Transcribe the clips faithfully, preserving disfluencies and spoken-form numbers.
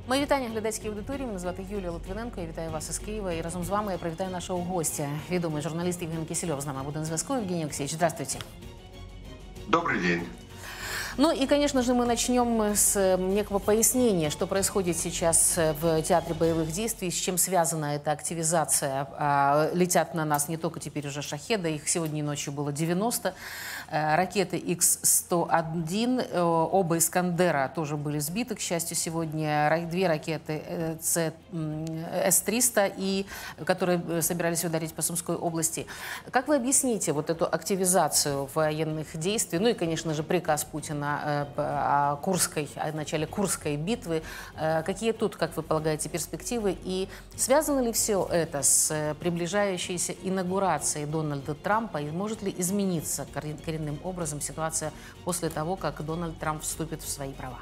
Мої вітання глядацькій аудиторії. Мене звати Юлія Литвиненко. Я вітаю вас із Києва. І разом з вами я привітаю нашого гостя. Відомий журналіст Євген Кисельов з нами буде на зв'язку. Евгений Алексеевич, здравствуйте. Добрый день. Ну и, конечно же, мы начнем с некого пояснения, что происходит сейчас в театре боевых действий, с чем связана эта активизация. Летят на нас не только теперь уже шахеды, их сегодня ночью было девяносто, ракеты икс сто один, оба «Искандера» тоже были сбиты, к счастью, сегодня. Две ракеты эс триста, и, которые собирались ударить по Сумской области. Как вы объясните вот эту активизацию военных действий, ну и, конечно же, приказ Путина о Курской, о начале Курской битвы? Какие тут, как вы полагаете, перспективы? И связано ли все это с приближающейся инаугурацией Дональда Трампа? И может ли измениться коренным образом ситуация после того, как Дональд Трамп вступит в свои права?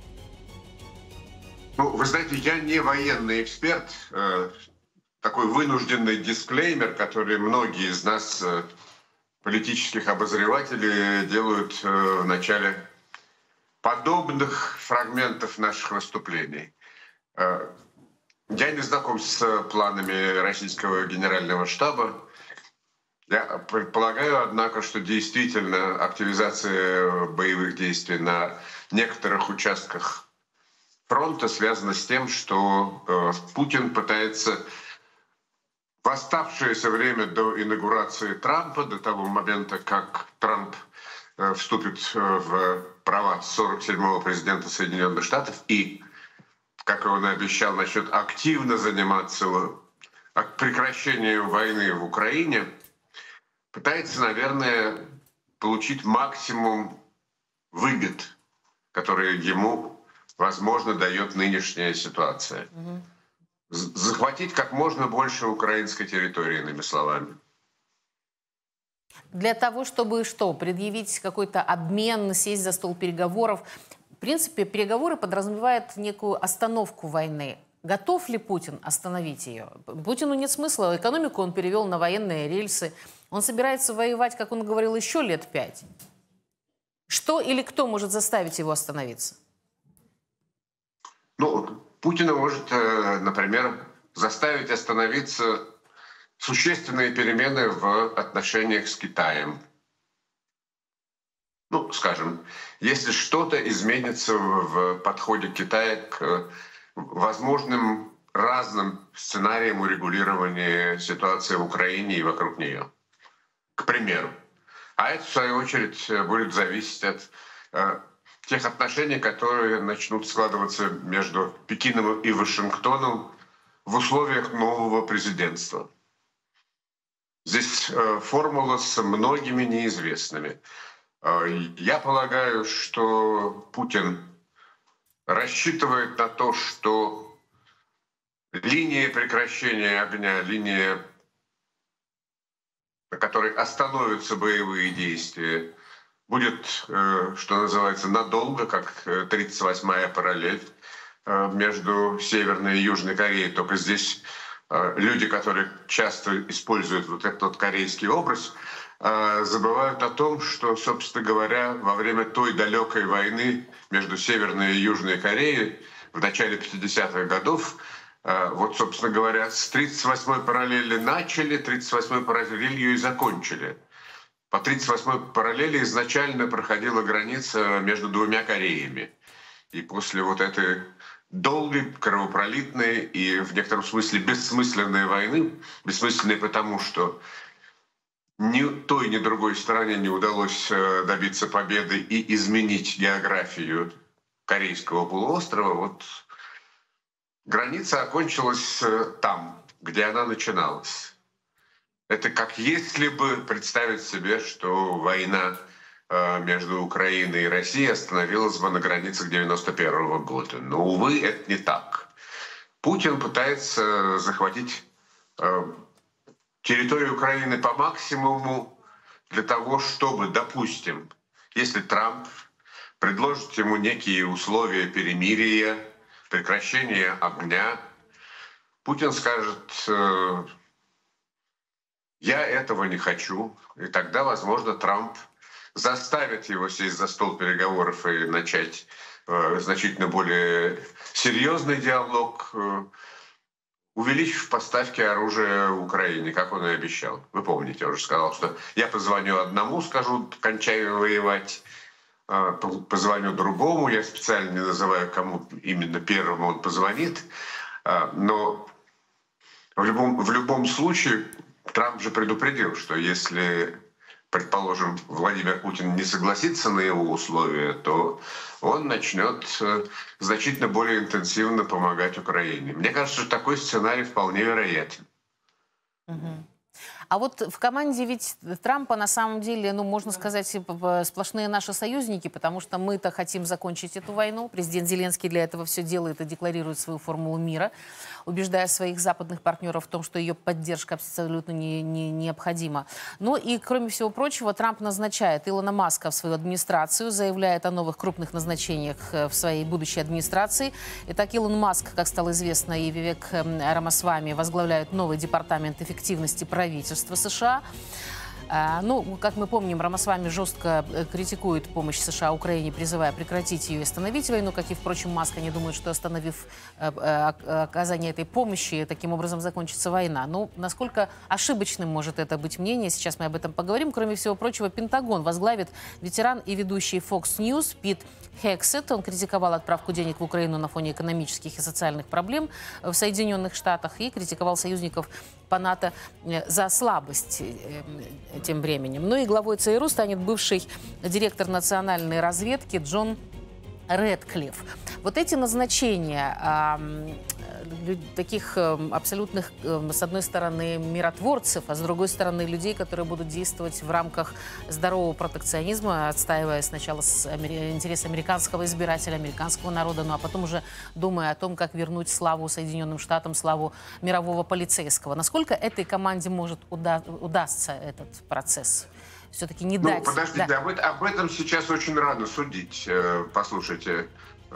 Ну, вы знаете, я не военный эксперт. Такой вынужденный дисклеймер, который многие из нас, политических обозревателей, делают в начале подобных фрагментов наших выступлений. Я не знаком с планами российского генерального штаба. Я предполагаю, однако, что действительно активизация боевых действий на некоторых участках фронта связана с тем, что Путин пытается в оставшееся время до инаугурации Трампа, до того момента, как Трамп вступит в права сорок седьмого президента Соединенных Штатов и, как он и обещал, начнет активно заниматься прекращением войны в Украине, пытается, наверное, получить максимум выгод, которые ему, возможно, дает нынешняя ситуация. Угу. Захватить как можно больше украинской территории, иными словами. Для того, чтобы что, предъявить какой-то обмен, сесть за стол переговоров. В принципе, переговоры подразумевают некую остановку войны. Готов ли Путин остановить ее? Путину нет смысла. Экономику он перевел на военные рельсы. Он собирается воевать, как он говорил, еще лет пять. Что или кто может заставить его остановиться? Ну, Путина может, например, заставить остановиться существенные перемены в отношениях с Китаем. Ну, скажем, если что-то изменится в подходе Китая к возможным разным сценариям урегулирования ситуации в Украине и вокруг нее, к примеру. А это, в свою очередь, будет зависеть от э, тех отношений, которые начнут складываться между Пекином и Вашингтоном в условиях нового президентства. Здесь э, формула с многими неизвестными. Э, я полагаю, что Путин рассчитывает на то, что линия прекращения огня, линия, на которой остановятся боевые действия, будет, э, что называется, надолго, как тридцать восьмая параллель э, между Северной и Южной Кореей. Только здесь люди, которые часто используют вот этот вот корейский образ, забывают о том, что, собственно говоря, во время той далекой войны между Северной и Южной Кореей в начале пятидесятых годов, вот, собственно говоря, с тридцать восьмой параллели начали, тридцать восьмой параллелью и закончили. По тридцать восьмой параллели изначально проходила граница между двумя Кореями. И после вот этой долгой, кровопролитной и в некотором смысле бессмысленной войны, бессмысленной потому, что ни той, ни другой стороне не удалось добиться победы и изменить географию Корейского полуострова, вот граница окончилась там, где она начиналась. Это как если бы представить себе, что война между Украиной и Россией остановилась бы на границах девяносто первого года. Но, увы, это не так. Путин пытается захватить э, территорию Украины по максимуму для того, чтобы, допустим, если Трамп предложит ему некие условия перемирия, прекращения огня, Путин скажет: э, «Я этого не хочу». И тогда, возможно, Трамп заставит его сесть за стол переговоров и начать э, значительно более серьезный диалог, увеличив поставки оружия Украине, как он и обещал. Вы помните, я уже сказал, что я позвоню одному, скажу, кончай воевать, позвоню другому, я специально не называю, кому именно первому он позвонит, но в любом, в любом случае Трамп же предупредил, что если, предположим, Владимир Путин не согласится на его условия, то он начнет значительно более интенсивно помогать Украине. Мне кажется, что такой сценарий вполне вероятен. Угу. А вот в команде ведь Трампа на самом деле, ну, можно сказать, сплошные наши союзники, потому что мы-то хотим закончить эту войну. Президент Зеленский для этого все делает и декларирует свою формулу мира, убеждая своих западных партнеров в том, что ее поддержка абсолютно не, не, необходима. Ну и, кроме всего прочего, Трамп назначает Илона Маска в свою администрацию, заявляет о новых крупных назначениях в своей будущей администрации. Итак, Илон Маск, как стало известно, и Вивек Рамасвами возглавляют новый департамент эффективности правительства США. Ну, как мы помним, Рамасвами жестко критикует помощь США Украине, призывая прекратить ее и остановить войну, как и, впрочем, Маск. Они думают, что, остановив оказание этой помощи, таким образом закончится война. Ну, насколько ошибочным может это быть мнение, сейчас мы об этом поговорим. Кроме всего прочего, Пентагон возглавит ветеран и ведущий Fox News Пит Хексет. Он критиковал отправку денег в Украину на фоне экономических и социальных проблем в Соединенных Штатах и критиковал союзников по НАТО за слабость тем временем. Ну и главой ЦРУ станет бывший директор национальной разведки Джон Рэдклифф. Вот эти назначения э, таких э, абсолютных, э, с одной стороны, миротворцев, а с другой стороны, людей, которые будут действовать в рамках здорового протекционизма, отстаивая сначала с, амери, интерес американского избирателя, американского народа, ну а потом уже думая о том, как вернуть славу Соединенным Штатам, славу мирового полицейского. Насколько этой команде может уда удастся этот процесс? Все-таки не ну, дать... Подождите, да. об, об этом сейчас очень рано судить. Послушайте,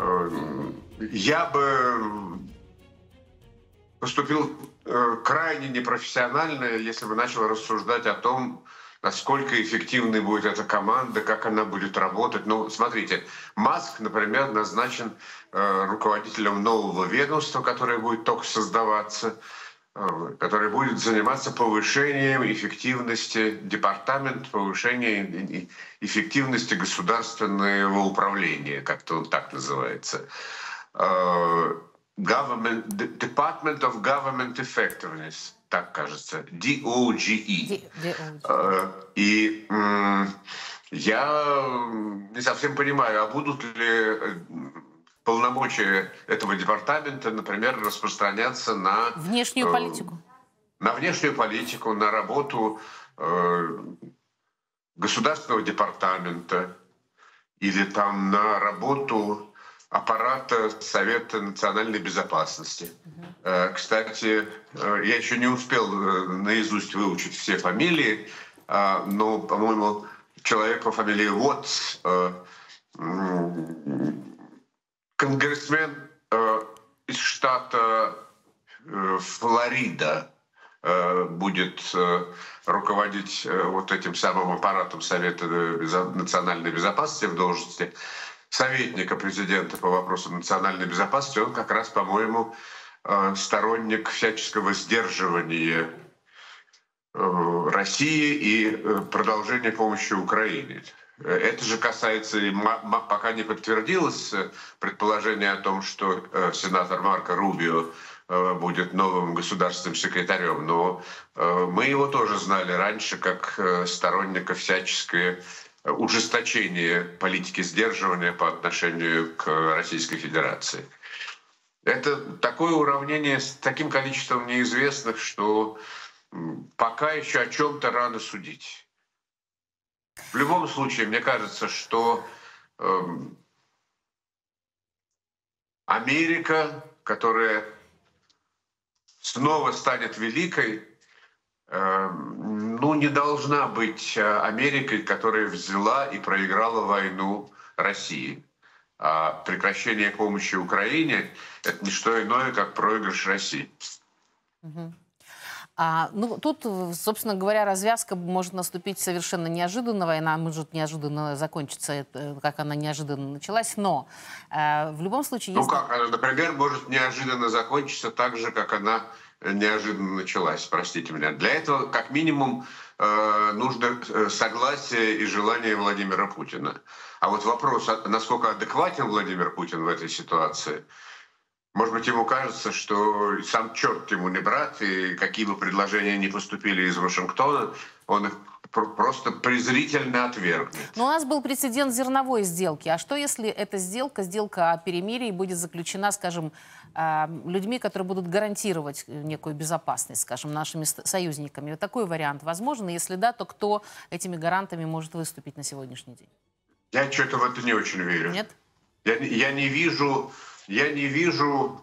я бы поступил крайне непрофессионально, если бы начал рассуждать о том, насколько эффективной будет эта команда, как она будет работать. Ну, смотрите, Маск, например, назначен руководителем нового ведомства, которое будет только создаваться, который будет заниматься повышением эффективности департамента, повышением эффективности государственного управления, как-то он так называется. Government, Department of Government Effectiveness, так кажется, ди о джи и. И я не совсем понимаю, а будут ли полномочия этого департамента, например, распространяться на... Внешнюю э, политику. На внешнюю политику, на работу э, государственного департамента или там на работу аппарата Совета национальной безопасности. Угу. Э, кстати, э, я еще не успел наизусть выучить все фамилии, э, но, по-моему, человек по фамилии Уотс, э, конгрессмен э, из штата э, Флорида э, будет э, руководить э, вот этим самым аппаратом Совета национальной безопасности в должности советника президента по вопросам национальной безопасности. Он как раз, по-моему, э, сторонник всяческого сдерживания э, России и э, продолжения помощи Украине. Это же касается, пока не подтвердилось предположение о том, что сенатор Марко Рубио будет новым государственным секретарем, но мы его тоже знали раньше как сторонника всяческого ужесточения политики сдерживания по отношению к Российской Федерации. Это такое уравнение с таким количеством неизвестных, что пока еще о чем-то рано судить. В любом случае, мне кажется, что э, Америка, которая снова станет великой, э, ну, не должна быть Америкой, которая взяла и проиграла войну России. А прекращение помощи Украине — это не что иное, как проигрыш России. Угу. А, ну, тут, собственно говоря, развязка может наступить совершенно неожиданно. Война может неожиданно закончиться, как она неожиданно началась. Но э, в любом случае... Ну есть... как, она, например, может неожиданно закончиться так же, как она неожиданно началась, простите меня. Для этого, как минимум, э, нужно согласие и желание Владимира Путина. А вот вопрос, насколько адекватен Владимир Путин в этой ситуации, может быть, ему кажется, что сам черт ему не брат, и какие бы предложения ни поступили из Вашингтона, он их просто презрительно отвергнет. Но у нас был прецедент зерновой сделки. А что, если эта сделка, сделка о перемирии, будет заключена, скажем, людьми, которые будут гарантировать некую безопасность, скажем, нашими союзниками? Вот такой вариант возможен? Если да, то кто этими гарантами может выступить на сегодняшний день? Я что-то в это не очень верю. Нет? Я, я не вижу... Я не вижу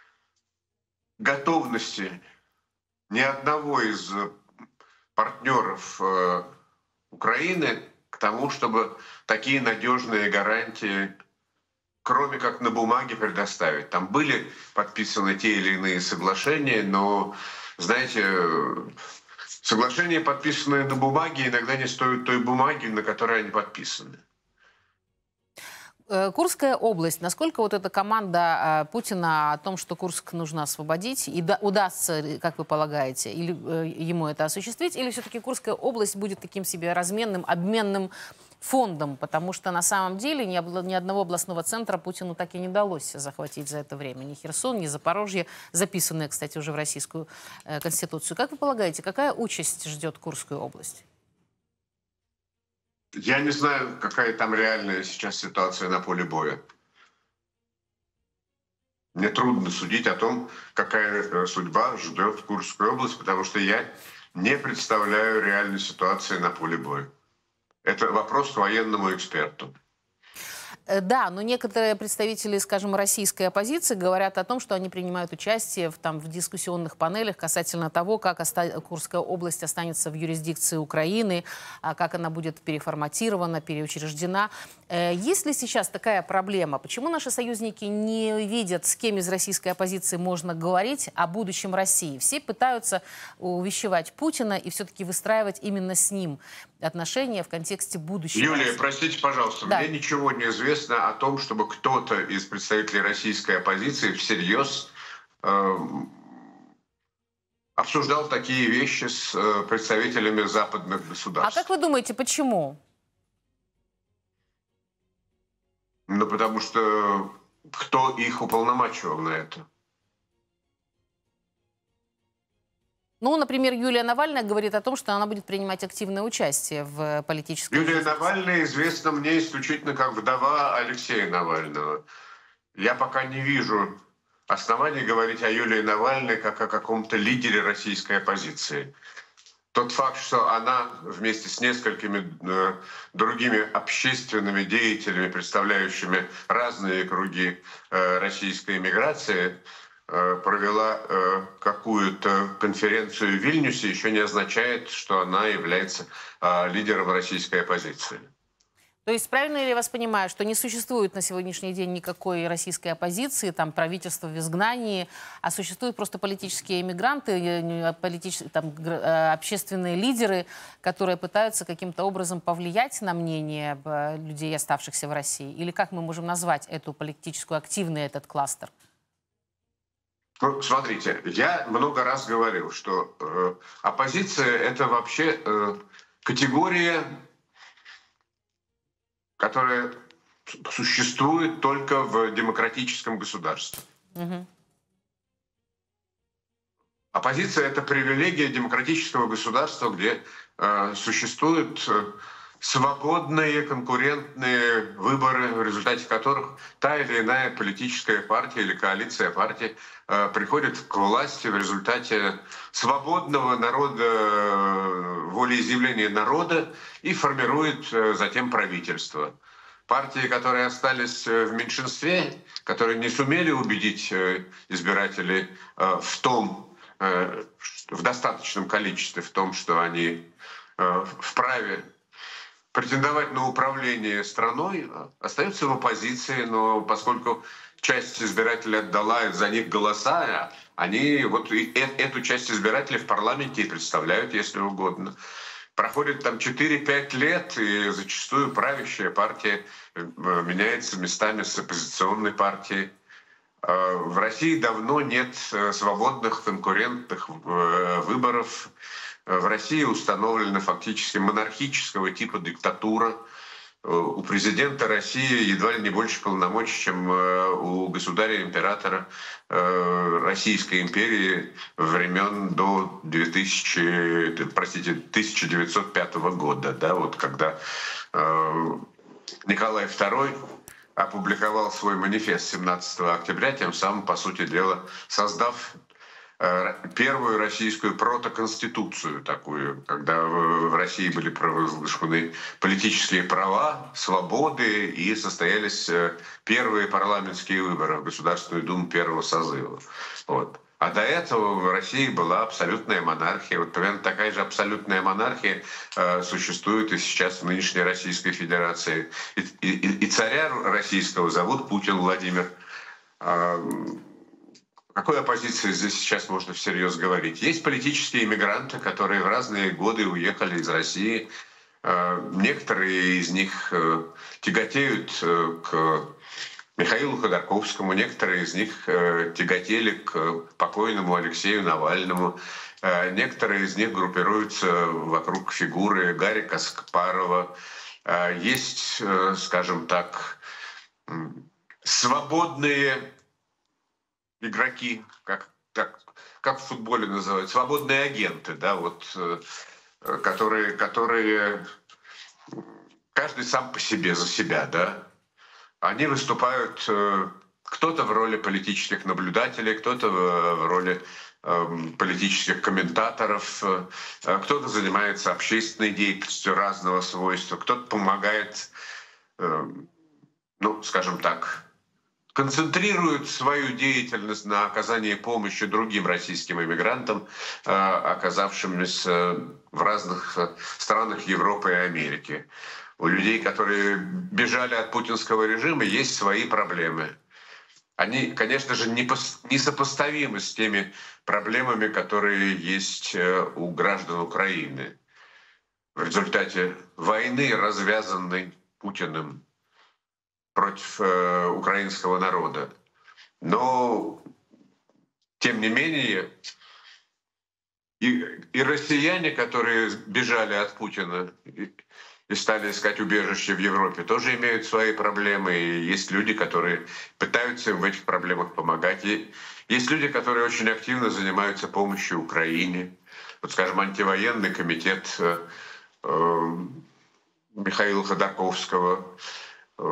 готовности ни одного из партнеров э, Украины к тому, чтобы такие надежные гарантии, кроме как на бумаге, предоставить. Там были подписаны те или иные соглашения, но, знаете, соглашения, подписанные на бумаге, иногда не стоят той бумаги, на которой они подписаны. Курская область. Насколько вот эта команда Путина о том, что Курск нужно освободить, и да, удастся, как вы полагаете, или э, ему это осуществить, или все-таки Курская область будет таким себе разменным, обменным фондом, потому что на самом деле ни, ни одного областного центра Путину так и не удалось захватить за это время. Ни Херсон, ни Запорожье, записанные, кстати, уже в Российскую э, Конституцию. Как вы полагаете, какая участь ждет Курскую область? Я не знаю, какая там реальная сейчас ситуация на поле боя. Мне трудно судить о том, какая судьба ждет Курскую область, потому что я не представляю реальной ситуации на поле боя. Это вопрос к военному эксперту. Да, но некоторые представители, скажем, российской оппозиции говорят о том, что они принимают участие в, там, в дискуссионных панелях касательно того, как оста... Курская область останется в юрисдикции Украины, как она будет переформатирована, переучреждена. Есть ли сейчас такая проблема? Почему наши союзники не видят, с кем из российской оппозиции можно говорить о будущем России? Все пытаются увещевать Путина и все-таки выстраивать именно с ним отношения в контексте будущего. Юлия, России. простите, пожалуйста, да. Мне ничего не известно о том, чтобы кто-то из представителей российской оппозиции всерьез э, обсуждал такие вещи с э, представителями западных государств. А как вы думаете, почему? Ну, потому что кто их уполномачивал на это? Ну, например, Юлия Навальная говорит о том, что она будет принимать активное участие в политической Юлия жизни. Навальная известна мне исключительно как вдова Алексея Навального. Я пока не вижу оснований говорить о Юлии Навальной как о каком-то лидере российской оппозиции. Тот факт, что она вместе с несколькими э, другими общественными деятелями, представляющими разные круги э, российской эмиграции, провела э, какую-то конференцию в Вильнюсе, еще не означает, что она является э, лидером российской оппозиции. То есть правильно ли я вас понимаю, что не существует на сегодняшний день никакой российской оппозиции, там правительство в изгнании, а существуют просто политические эмигранты, политич... там, общественные лидеры, которые пытаются каким-то образом повлиять на мнение людей, оставшихся в России? Или как мы можем назвать эту политическую активный этот кластер? Ну, смотрите, я много раз говорил, что э, оппозиция — это вообще э, категория, которая существует только в демократическом государстве. Угу. Оппозиция — это привилегия демократического государства, где э, существуют э, свободные конкурентные выборы, в результате которых та или иная политическая партия или коалиция партий э, приходит к власти в результате свободного народа, волеизъявления народа и формирует э, затем правительство. Партии, которые остались в меньшинстве, которые не сумели убедить э, избирателей э, в том, э, в достаточном количестве в том, что они э, вправе претендовать на управление страной, остаются в оппозиции, но поскольку часть избирателей отдала за них голоса, они вот эту часть избирателей в парламенте и представляют, если угодно. Проходит там четыре-пять лет, и зачастую правящая партия меняется местами с оппозиционной партией. В России давно нет свободных конкурентных выборов. В России установлена фактически монархического типа диктатура. У президента России едва ли не больше полномочий, чем у государя-императора Российской империи времен до две тысячи, простите, тысяча девятьсот пятого года, да, вот когда Николай второй опубликовал свой манифест семнадцатого октября, тем самым, по сути дела, создав первую российскую протоконституцию такую, когда в России были провозглашены политические права, свободы и состоялись первые парламентские выборы в Государственную Думу первого созыва. Вот. А до этого в России была абсолютная монархия. Вот примерно такая же абсолютная монархия э, существует и сейчас в нынешней Российской Федерации. И, и, и царя российского зовут Путин Владимир. Э, о какой оппозиции здесь сейчас можно всерьез говорить? Есть политические иммигранты, которые в разные годы уехали из России. Э, некоторые из них э, тяготеют э, к Михаилу Ходорковскому, некоторые из них э, тяготели к покойному Алексею Навальному, э, некоторые из них группируются вокруг фигуры Гарри Каспарова. Э, есть, э, скажем так, э, свободные игроки, как, так, как в футболе называют, свободные агенты, да, вот, э, которые, которые каждый сам по себе, за себя, да. Они выступают, кто-то в роли политических наблюдателей, кто-то в роли политических комментаторов, кто-то занимается общественной деятельностью разного свойства, кто-то помогает, ну, скажем так, концентрирует свою деятельность на оказании помощи другим российским иммигрантам, оказавшимся в разных странах Европы и Америки. У людей, которые бежали от путинского режима, есть свои проблемы. Они, конечно же, несопоставимы с теми проблемами, которые есть у граждан Украины в результате войны, развязанной Путиным против украинского народа. Но, тем не менее, и, и россияне, которые бежали от Путина и стали искать убежище в Европе, тоже имеют свои проблемы. И есть люди, которые пытаются им в этих проблемах помогать. И есть люди, которые очень активно занимаются помощью Украине. Вот, скажем, антивоенный комитет э, э, Михаила Ходорковского, э,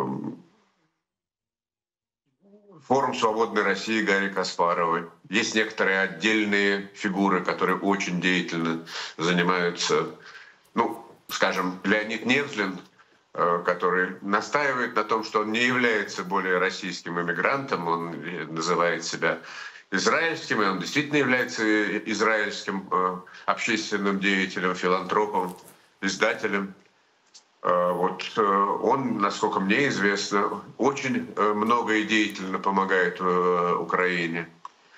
Форум «Свободной России» Гарри Каспаровой. Есть некоторые отдельные фигуры, которые очень деятельно занимаются, ну, скажем, Леонид Невзлин, который настаивает на том, что он не является более российским иммигрантом, он называет себя израильским, и он действительно является израильским общественным деятелем, филантропом, издателем. Вот он, насколько мне известно, очень много и деятельно помогает Украине.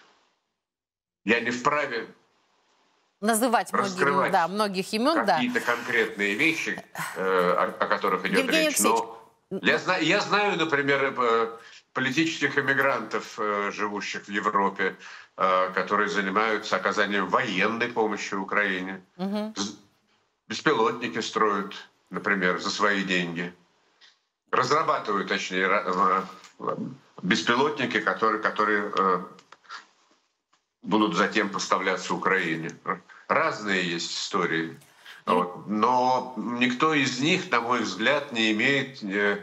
Я не вправе называть многих, да, многих имен, какие-то да. конкретные вещи, э, о, о которых идет Евгений речь. Но я знаю, я знаю, например, политических эмигрантов, живущих в Европе, которые занимаются оказанием военной помощи Украине. Угу. Беспилотники строят, например, за свои деньги. Разрабатывают, точнее, беспилотники, которые, которые будут затем поставляться Украине. Разные есть истории. Вот. Но никто из них, на мой взгляд, не имеет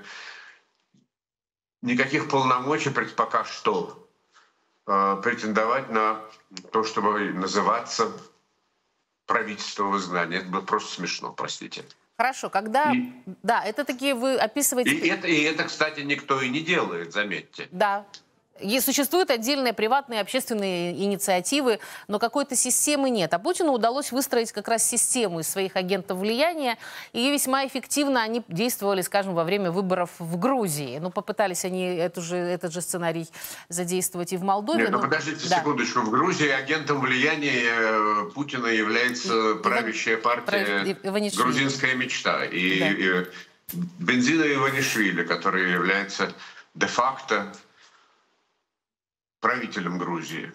никаких полномочий пока что претендовать на то, чтобы называться правительством в изгнании. Это было просто смешно, простите. Хорошо, когда... И... Да, это такие вы описываете... И это, и это, кстати, никто и не делает, заметьте. Да. И существуют отдельные приватные общественные инициативы, но какой-то системы нет. А Путину удалось выстроить как раз систему из своих агентов влияния, и весьма эффективно они действовали, скажем, во время выборов в Грузии. Ну, попытались они эту же, этот же сценарий задействовать и в Молдове. Нет, ну, но... подождите да. секундочку. В Грузии агентом влияния Путина является и, правящая партия Прав... «Грузинская мечта». И, да. и Бензина Иванишвили, который является де-факто правителем Грузии.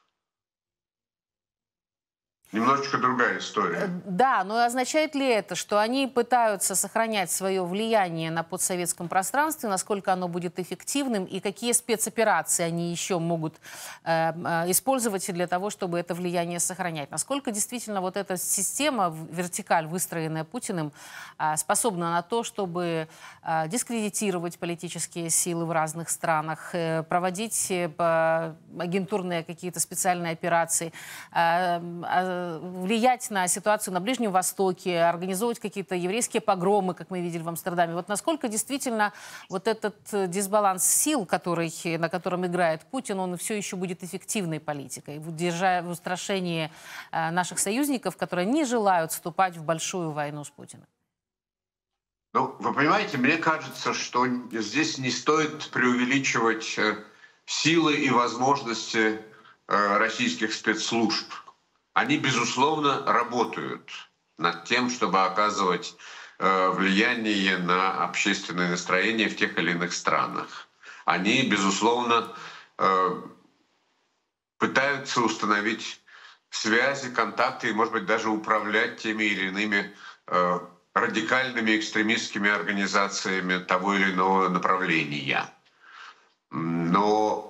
Немножечко другая история. Да, но означает ли это, что они пытаются сохранять свое влияние на постсоветском пространстве, насколько оно будет эффективным, и какие спецоперации они еще могут э, э, использовать для того, чтобы это влияние сохранять? Насколько действительно вот эта система, вертикаль, выстроенная Путиным, э, способна на то, чтобы э, дискредитировать политические силы в разных странах, э, проводить э, агентурные какие-то специальные операции, э, э, влиять на ситуацию на Ближнем Востоке, организовывать какие-то еврейские погромы, как мы видели в Амстердаме. Вот насколько действительно вот этот дисбаланс сил, который, на котором играет Путин, он все еще будет эффективной политикой, держа в устрашении наших союзников, которые не желают вступать в большую войну с Путиным? Ну, вы понимаете, мне кажется, что здесь не стоит преувеличивать силы и возможности российских спецслужб. Они, безусловно, работают над тем, чтобы оказывать э, влияние на общественное настроение в тех или иных странах. Они, безусловно, э, пытаются установить связи, контакты и, может быть, даже управлять теми или иными э, радикальными экстремистскими организациями того или иного направления. Но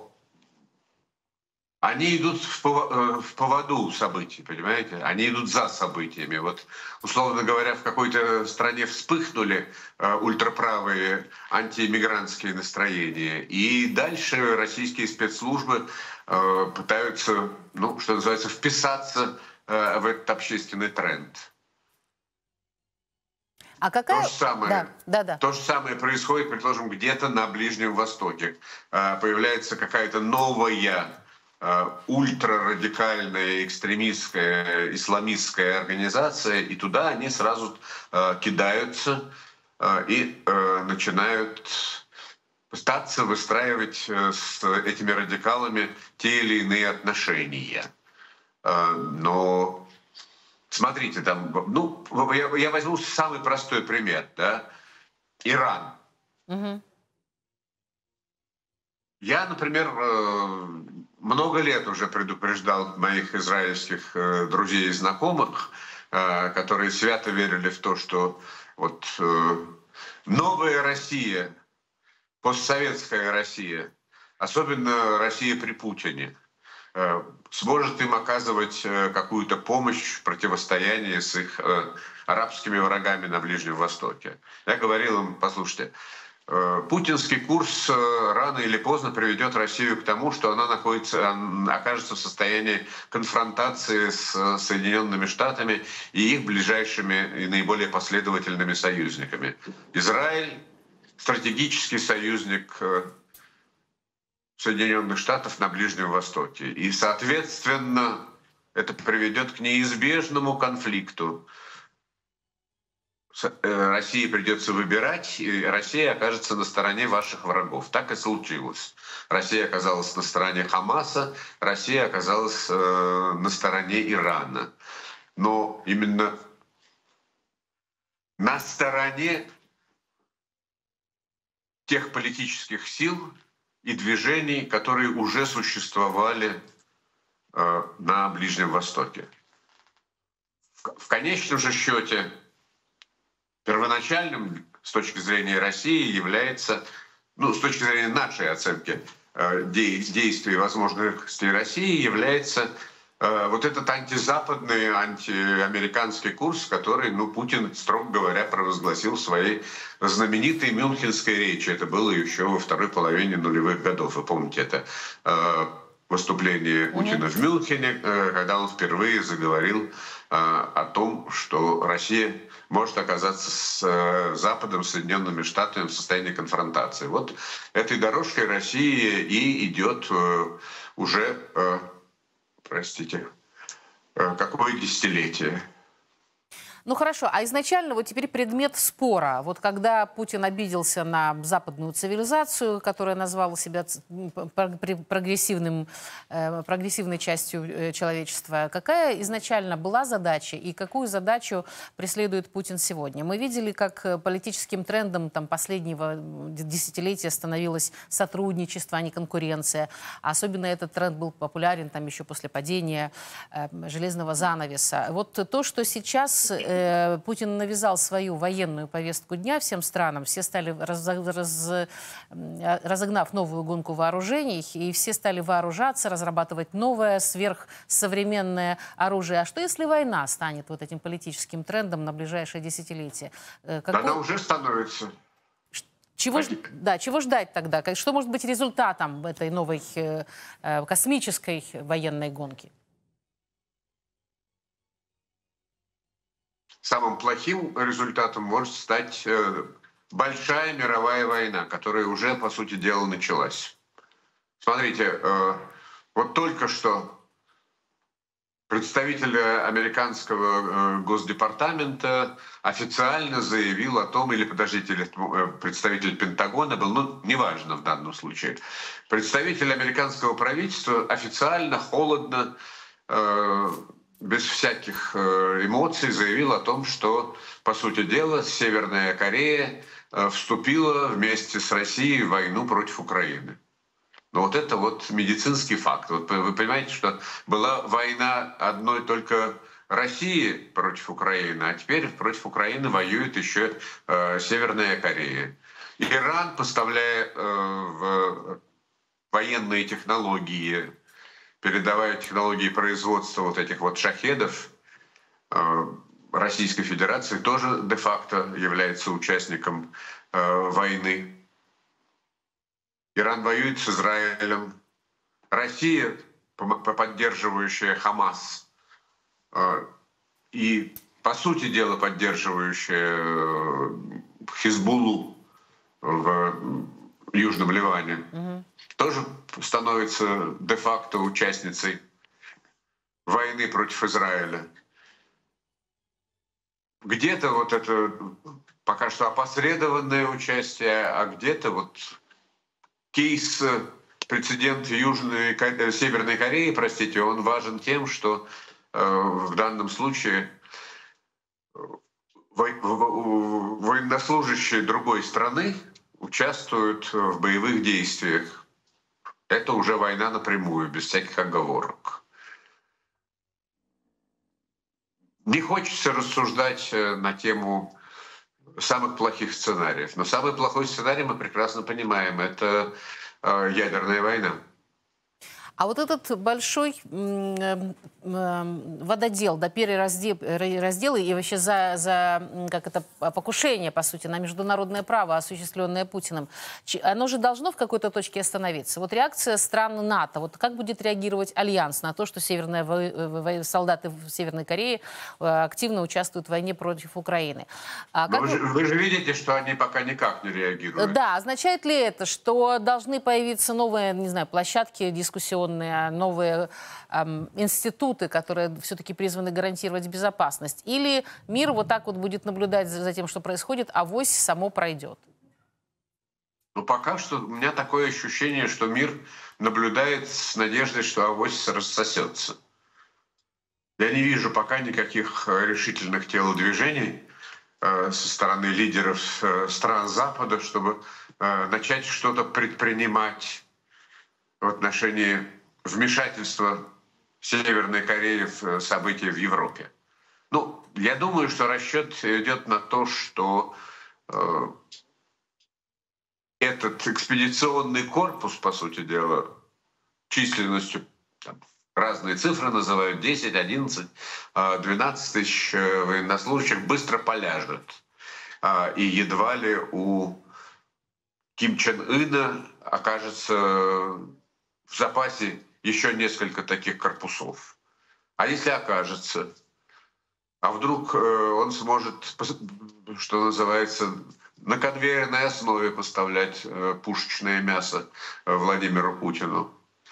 они идут в поводу событий, понимаете? Они идут за событиями. Вот, условно говоря, в какой-то стране вспыхнули э, ультраправые антииммигрантские настроения. И дальше российские спецслужбы э, пытаются, ну, что называется, вписаться э, в этот общественный тренд. А какая... То же самое, да, да, да. То же самое происходит, предположим, где-то на Ближнем Востоке. Э, появляется какая-то новая ультрарадикальная, экстремистская, исламистская организация, и туда они сразу э, кидаются э, и э, начинают пытаться выстраивать э, с этими радикалами те или иные отношения. Э, но смотрите, там, ну, я, я возьму самый простой пример, да, Иран. Угу. Я, например, э, много лет уже предупреждал моих израильских э, друзей и знакомых, э, которые свято верили в то, что вот э, новая Россия, постсоветская Россия, особенно Россия при Путине, э, сможет им оказывать э, какую-то помощь в противостоянии с их э, арабскими врагами на Ближнем Востоке. Я говорил им, послушайте, путинский курс рано или поздно приведет Россию к тому, что она находится, окажется в состоянии конфронтации с Соединенными Штатами и их ближайшими и наиболее последовательными союзниками. Израиль — стратегический союзник Соединенных Штатов на Ближнем Востоке. И, соответственно, это приведет к неизбежному конфликту. России придется выбирать, и Россия окажется на стороне ваших врагов. Так и случилось. Россия оказалась на стороне Хамаса, Россия оказалась э, на стороне Ирана. Но именно на стороне тех политических сил и движений, которые уже существовали э, на Ближнем Востоке. В, в конечном же счете, первоначальным с точки зрения России является, ну, с точки зрения нашей оценки э, действий и возможностей России, является э, вот этот антизападный, антиамериканский курс, который, ну, Путин, строго говоря, провозгласил в своей знаменитой мюнхенской речи. Это было еще во второй половине нулевых годов. Вы помните это? Э, выступлении Путина в Мюнхене, когда он впервые заговорил о том, что Россия может оказаться с Западом, Соединенными Штатами в состоянии конфронтации. Вот этой дорожкой Россия и идет уже, простите, какое десятилетие. Ну хорошо, а изначально вот теперь предмет спора. Вот когда Путин обиделся на западную цивилизацию, которая назвала себя прогрессивным, прогрессивной частью человечества, какая изначально была задача и какую задачу преследует Путин сегодня? Мы видели, как политическим трендом там, последнего десятилетия становилось сотрудничество, а не конкуренция. Особенно этот тренд был популярен там, еще после падения э, железного занавеса. Вот то, что сейчас... Путин навязал свою военную повестку дня всем странам, все стали, раз, раз, разогнав новую гонку вооружений, и все стали вооружаться, разрабатывать новое, сверхсовременное оружие. А что если война станет вот этим политическим трендом на ближайшее десятилетие? Какой... Она уже становится. Чего, ж... да, чего ждать тогда? Что может быть результатом этой новой э, космической военной гонки? Самым плохим результатом может стать большая мировая война, которая уже, по сути дела, началась. Смотрите, вот только что представитель американского госдепартамента официально заявил о том, или, подождите, представитель Пентагона был, ну, неважно в данном случае, представитель американского правительства официально, холодно, без всяких эмоций заявил о том, что, по сути дела, Северная Корея вступила вместе с Россией в войну против Украины. Но вот это вот медицинский факт. Вот вы понимаете, что была война одной только России против Украины, а теперь против Украины воюет еще Северная Корея. Иран, поставляя в военные технологии, передавая технологии производства вот этих вот шахедов, Российской Федерации тоже де-факто является участником войны. Иран воюет с Израилем. Россия, поддерживающая Хамас, и, по сути дела, поддерживающая Хизбуллу в Южном Ливане, угу. тоже становится де-факто участницей войны против Израиля. Где-то вот это пока что опосредованное участие, а где-то вот кейс, прецедент Южной, Северной Кореи, простите, он важен тем, что э, в данном случае военнослужащие другой страны участвуют в боевых действиях. Это уже война напрямую, без всяких оговорок. Не хочется рассуждать на тему самых плохих сценариев. Но самый плохой сценарий, мы прекрасно понимаем, это ядерная война. А вот этот большой вододел, да, перераздел и вообще за, за как это, покушение, по сути, на международное право, осуществленное Путиным, оно же должно в какой-то точке остановиться. Вот реакция стран НАТО, вот как будет реагировать Альянс на то, что северные солдаты в Северной Корее активно участвуют в войне против Украины? А как вы, же, вы же видите, что они пока никак не реагируют. Да, означает ли это, что должны появиться новые, не знаю, площадки дискуссионные, новые эм, институты, которые все-таки призваны гарантировать безопасность? Или мир вот так вот будет наблюдать за, за тем, что происходит, а авось само пройдет? Ну, пока что у меня такое ощущение, что мир наблюдает с надеждой, что авось рассосется. Я не вижу пока никаких решительных телодвижений э, со стороны лидеров э, стран Запада, чтобы э, начать что-то предпринимать в отношении вмешательства Северной Кореи в события в Европе. Ну, я думаю, что расчет идет на то, что э, этот экспедиционный корпус, по сути дела, численностью, там, разные цифры называют, десять, одиннадцать, двенадцать тысяч военнослужащих, быстро поляжет. И едва ли у Ким Чен Ына окажется в запасе еще несколько таких корпусов. А если окажется, а вдруг он сможет, что называется, на конвейерной основе поставлять пушечное мясо Владимиру Путину?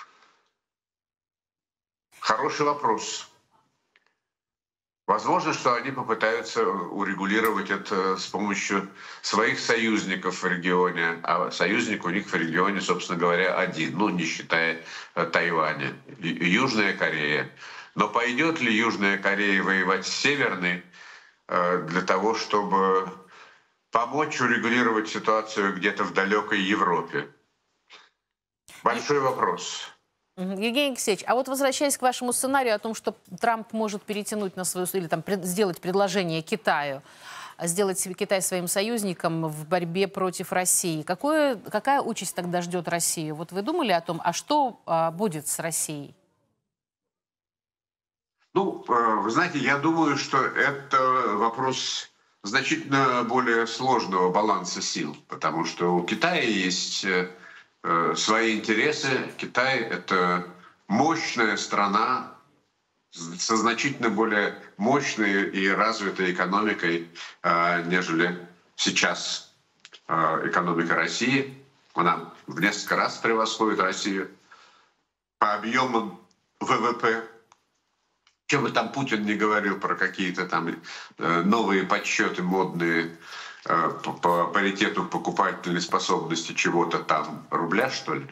Хороший вопрос. Возможно, что они попытаются урегулировать это с помощью своих союзников в регионе. А союзник у них в регионе, собственно говоря, один, ну, не считая Тайваня, Южная Корея. Но пойдет ли Южная Корея воевать с Северной для того, чтобы помочь урегулировать ситуацию где-то в далекой Европе? Большой вопрос. Евгений Алексеевич, а вот возвращаясь к вашему сценарию о том, что Трамп может перетянуть на свою, или там пред, сделать предложение Китаю, сделать себе Китай своим союзником в борьбе против России, какое, какая участь тогда ждет Россию? Вот вы думали о том, а что а, будет с Россией? Ну, вы знаете, я думаю, что это вопрос значительно более сложного баланса сил, потому что у Китая есть свои интересы. Китай — это мощная страна со значительно более мощной и развитой экономикой, нежели сейчас экономика России. Она в несколько раз превосходит Россию по объемам ВВП. Чем бы там Путин не говорил про какие-то там новые подсчеты модные по, по паритету покупательной способности чего-то там, рубля, что ли?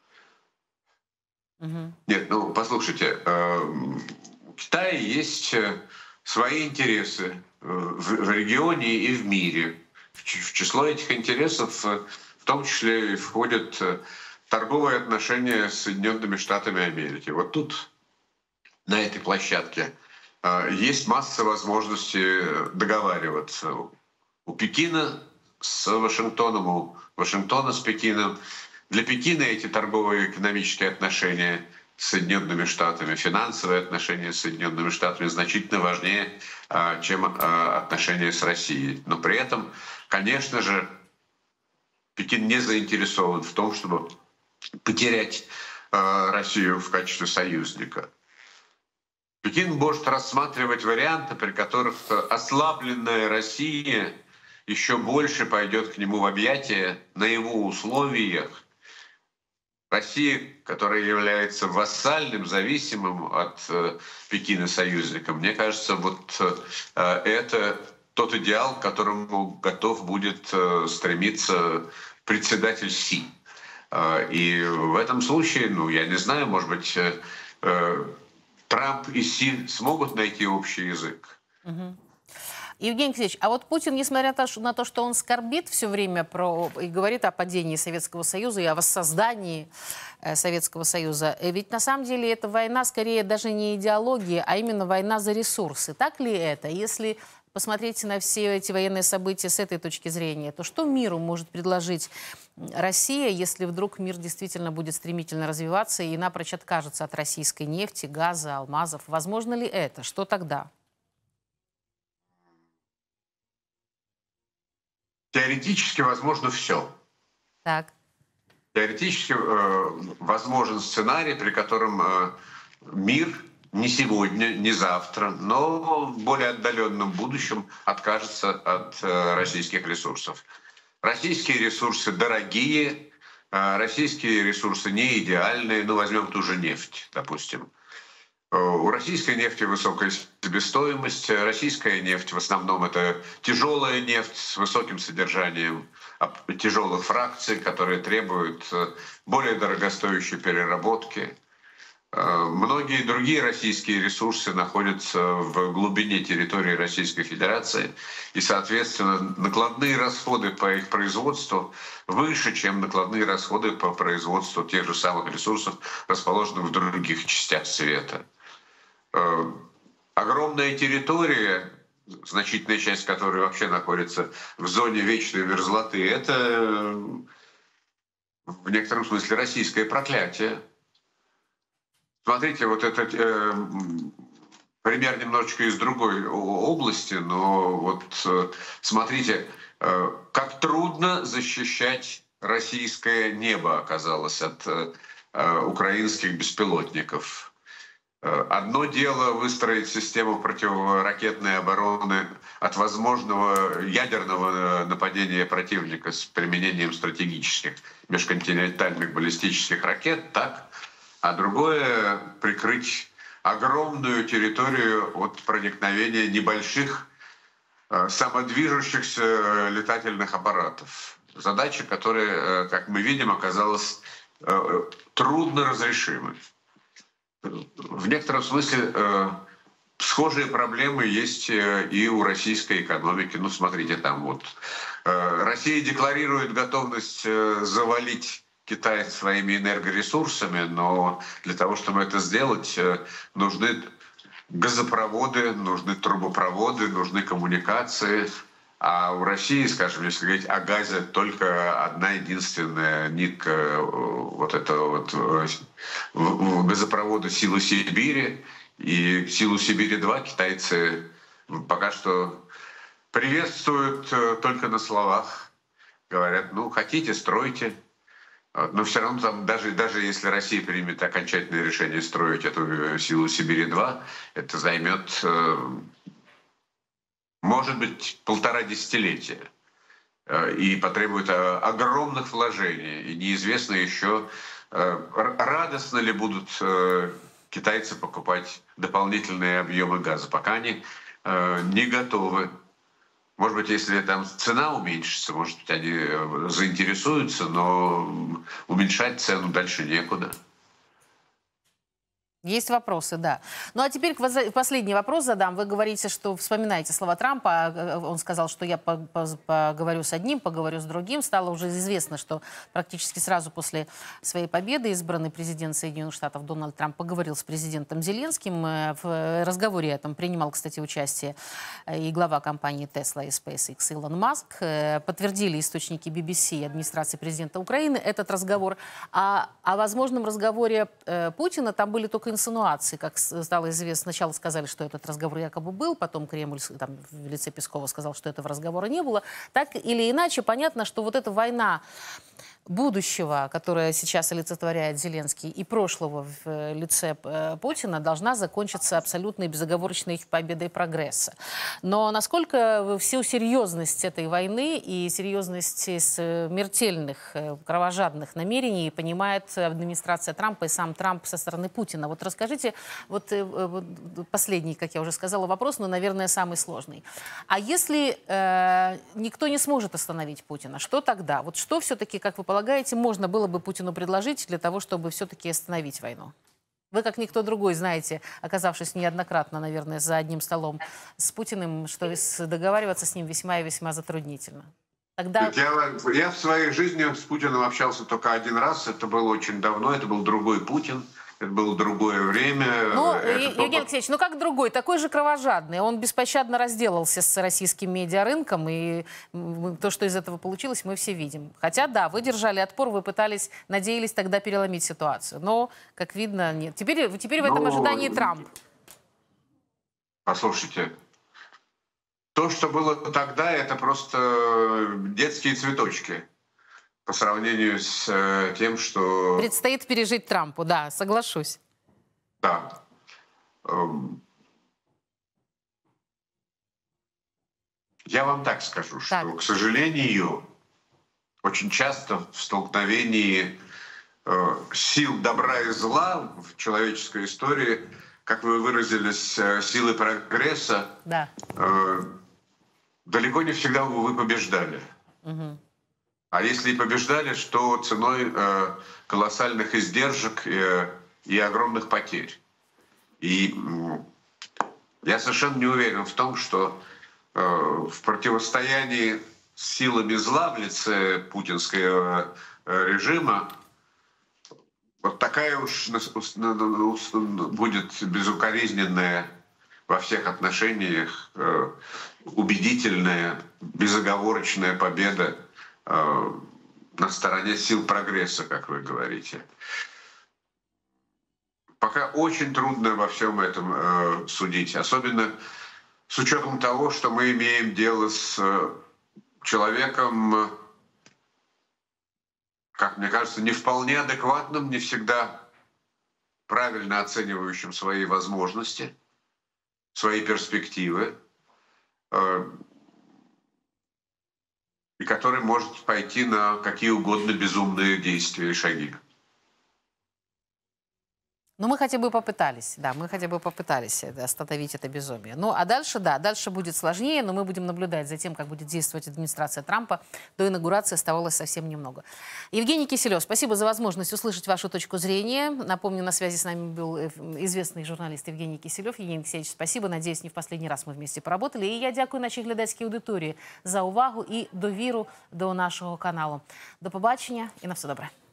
Угу. Нет, ну, послушайте, у Китая есть свои интересы в, в регионе и в мире. В число этих интересов в том числе и входят торговые отношения с Соединенными Штатами Америки. Вот тут, на этой площадке, есть масса возможностей договариваться. У Пекина с Вашингтоном, у Вашингтона с Пекином. Для Пекина эти торговые экономические отношения с Соединенными Штатами, финансовые отношения с Соединенными Штатами значительно важнее, чем отношения с Россией. Но при этом, конечно же, Пекин не заинтересован в том, чтобы потерять Россию в качестве союзника. Пекин может рассматривать варианты, при которых ослабленная Россия еще больше пойдет к нему в объятия на его условиях. Россия, которая является вассальным, зависимым от э, Пекина союзником, мне кажется, вот э, это тот идеал, к которому готов будет э, стремиться председатель Си. Э, и в этом случае, ну, я не знаю, может быть, э, э, Трамп и Си смогут найти общий язык. Угу. Евгений Алексеевич, а вот Путин, несмотря на то, что он скорбит все время про, и говорит о падении Советского Союза и о воссоздании э, Советского Союза, ведь на самом деле эта война скорее даже не идеология, а именно война за ресурсы. Так ли это? Если посмотреть на все эти военные события с этой точки зрения, то что миру может предложить Россия, если вдруг мир действительно будет стремительно развиваться и напрочь откажется от российской нефти, газа, алмазов? Возможно ли это? Что тогда? Теоретически возможно все. Так. Теоретически э, возможен сценарий, при котором э, мир не сегодня, не завтра, но в более отдаленном будущем откажется от э, российских ресурсов. Российские ресурсы дорогие, э, российские ресурсы не идеальные. Ну, возьмем ту же нефть, допустим. У российской нефти высокая себестоимость. Российская нефть в основном это тяжелая нефть с высоким содержанием тяжелых фракций, которые требуют более дорогостоящей переработки. Многие другие российские ресурсы находятся в глубине территории Российской Федерации, и, соответственно, накладные расходы по их производству выше, чем накладные расходы по производству тех же самых ресурсов, расположенных в других частях света. Огромная территория, значительная часть которой вообще находится в зоне вечной мерзлоты, это в некотором смысле российское проклятие. Смотрите, вот этот э, пример немножечко из другой области, но вот э, смотрите, э, как трудно защищать российское небо оказалось от э, украинских беспилотников. Одно дело выстроить систему противоракетной обороны от возможного ядерного нападения противника с применением стратегических межконтинентальных баллистических ракет, так, а другое — прикрыть огромную территорию от проникновения небольших самодвижущихся летательных аппаратов. Задача, которая, как мы видим, оказалась трудно разрешимой. В некотором смысле э, схожие проблемы есть и у российской экономики. Ну, смотрите, там вот э, Россия декларирует готовность э, завалить Китай своими энергоресурсами, но для того, чтобы это сделать, э, нужны газопроводы, нужны трубопроводы, нужны коммуникации. А у России, скажем, если говорить о газе, только одна единственная нитка вот этого вот газопровода «Силу Сибири». И «Силу Сибири-два» китайцы пока что приветствуют только на словах. Говорят, ну, хотите, стройте. Но все равно там, даже, даже если Россия примет окончательное решение строить эту «Силу Сибири-два», это займет... может быть, полтора десятилетия, и потребует огромных вложений. И неизвестно еще, радостно ли будут китайцы покупать дополнительные объемы газа. Пока они не готовы. Может быть, если там цена уменьшится, может быть, они заинтересуются, но уменьшать цену дальше некуда. Есть вопросы, да. Ну а теперь последний вопрос задам. Вы говорите, что вспоминаете слова Трампа. Он сказал, что я поговорю с одним, поговорю с другим. Стало уже известно, что практически сразу после своей победы избранный президент Соединенных Штатов Дональд Трамп поговорил с президентом Зеленским. В разговоре этом принимал, кстати, участие и глава компании Tesla и SpaceX Илон Маск. Подтвердили источники би би си и администрации президента Украины этот разговор. А о возможном разговоре Путина там были только инсинуации, как стало известно. Сначала сказали, что этот разговор якобы был, потом Кремль там, в лице Пескова сказал, что этого разговора не было. Так или иначе, понятно, что вот эта война будущего, которое сейчас олицетворяет Зеленский, и прошлого в лице Путина, должна закончиться абсолютной безоговорочной победой прогресса. Но насколько всю серьезность этой войны и серьезность смертельных, кровожадных намерений понимает администрация Трампа и сам Трамп со стороны Путина? Вот расскажите, вот последний, как я уже сказала, вопрос, но, наверное, самый сложный. А если э, никто не сможет остановить Путина, что тогда? Вот что все-таки, как вы полагаете, можно было бы Путину предложить для того, чтобы все-таки остановить войну? Вы, как никто другой, знаете, оказавшись неоднократно, наверное, за одним столом с Путиным, что договариваться с ним весьма и весьма затруднительно. Тогда... Я, я в своей жизни с Путиным общался только один раз. Это было очень давно, это был другой Путин. Это было другое время. Ну, это Евгений то... Алексеевич, ну как другой? Такой же кровожадный. Он беспощадно разделался с российским медиарынком, и то, что из этого получилось, мы все видим. Хотя, да, вы держали отпор, вы пытались, надеялись тогда переломить ситуацию. Но, как видно, нет. Теперь, теперь в этом ну, ожидании Трамп. Послушайте, то, что было тогда, это просто детские цветочки. По сравнению с э, тем, что... Предстоит пережить Трампу, да, соглашусь. Да. Эм... Я вам так скажу, что, так. к сожалению, очень часто в столкновении э, сил добра и зла в человеческой истории, как вы выразились, э, силы прогресса, да. э, далеко не всегда вы побеждали. Угу. А если и побеждали, что ценой э, колоссальных издержек э, и огромных потерь. И э, я совершенно не уверен в том, что э, в противостоянии с силами зла в лице путинского э, режима вот такая уж будет безукоризненная во всех отношениях э, убедительная, безоговорочная победа на стороне сил прогресса, как вы говорите. Пока очень трудно во всем этом э, судить, особенно с учетом того, что мы имеем дело с э, человеком, как мне кажется, не вполне адекватным, не всегда правильно оценивающим свои возможности, свои перспективы, э, и который может пойти на какие угодно безумные действия и шаги. Ну, мы хотя бы попытались, да, мы хотя бы попытались остановить это безумие. Ну, а дальше, да, дальше будет сложнее, но мы будем наблюдать за тем, как будет действовать администрация Трампа. До инаугурации оставалось совсем немного. Евгений Киселев, спасибо за возможность услышать вашу точку зрения. Напомню, на связи с нами был известный журналист Евгений Киселев. Евгений Алексеевич, спасибо. Надеюсь, не в последний раз мы вместе поработали. І я дякую нашій глядацькій аудиторії за увагу і довіру до нашого каналу. До побачення і на все добре.